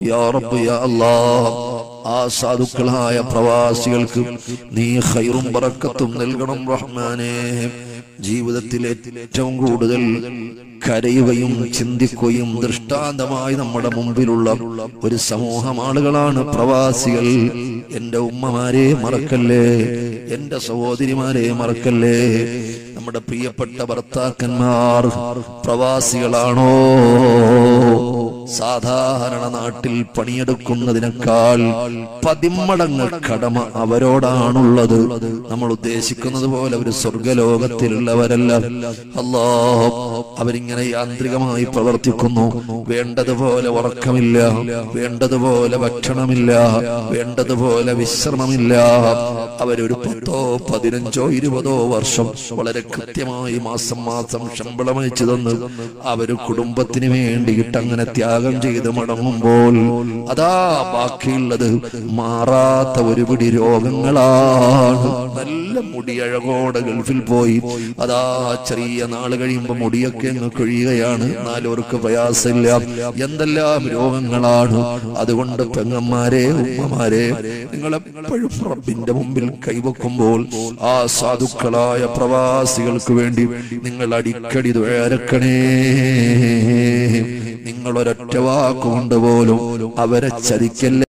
യാ റബ്ബ് യാ അല്ലാഹ് ആ സാധുക്കളായ പ്രവാസികൾക്ക് നീ ഖൈറും ബറക്കത്തും നൽകണം റഹ്മാനേ. ജീവിതത്തിൽ ഏറ്റവും കൂടുതൽ കരയുകയും ചിന്തിക്കുകയും ദൃഷ്ടാന്തമായി നമ്മുടെ മുമ്പിലുള്ള ഒരു സമൂഹം ആളുകളാണ് പ്രവാസികൾ. എന്റെ ഉമ്മമാരെ മറക്കല്ലേ, എന്റെ സഹോദരിമാരെ മറക്കല്ലേ. നമ്മുടെ പ്രിയപ്പെട്ട ഭർത്താക്കന്മാർ പ്രവാസികളാണോ? സാധാരണ നാട്ടിൽ പണിയെടുക്കുന്നതിനേക്കാൾ 10 മടങ്ങ് കടമ അവരോടാണുള്ളത്. നമ്മൾ ഉദ്ദേശിക്കുന്നത് പോലെ ഒരു സ്വർഗലോകത്തിലുള്ളവരല്ല. അല്ലാഹ് അവരിങ്ങനെ യാന്ത്രികമായി പ്രവർത്തിക്കുന്നു. വേണ്ടതുപോലെ ഉറക്കമില്ല, വേണ്ടതുപോലെ ഭക്ഷണമില്ല, വേണ്ടതുപോലെ വിശ്രമമില്ല. അവരൊരു 10, 15, 20 വർഷം വളരെ കൃത്യമായി മാസം മാസം ശമ്പളം അയച്ചു തന്ന് അവര് കുടുംബത്തിന് വേണ്ടിയിട്ട് അങ്ങനെ ത്യാഗം ചെയ്ത് മടങ്ങുമ്പോൾ അതാ ബാക്കിയുള്ളത് മാറാത്ത ഒരു പിടി രോഗങ്ങളാണ്. നല്ല മുടിയഴകോടെ ഗൾഫിൽ പോയി അതാ ചെറിയ നാള് കഴിയുമ്പോ മുടിയൊക്കെ അങ്ങ് കൊഴിയുകയാണ്. നാലുപേർക്ക് പ്രയാസമില്ല. എന്തെല്ലാം രോഗങ്ങളാണ്. അതുകൊണ്ട് പെങ്ങന്മാരെ, ഉമ്മമാരെ, നിങ്ങളെപ്പോഴും റബ്ബിന്റെ മുമ്പിൽ കൈവെക്കുമ്പോൾ ആ സാധുക്കളായ പ്രവാസികൾക്ക് വേണ്ടി നിങ്ങൾ അടിക്കടി ദുആരക്കണേ. നിങ്ങൾ ഒരൊറ്റ വാക്കുകൊണ്ട് പോലും അവരെ ചതിക്കല്ലേ.